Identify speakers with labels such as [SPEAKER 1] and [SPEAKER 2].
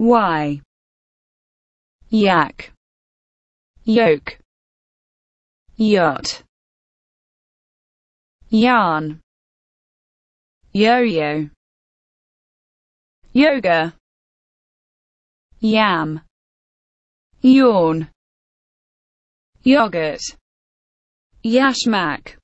[SPEAKER 1] Y, yak, yoke, yacht, yarn, yo-yo, yoga, yam, yawn, yogurt, yashmak.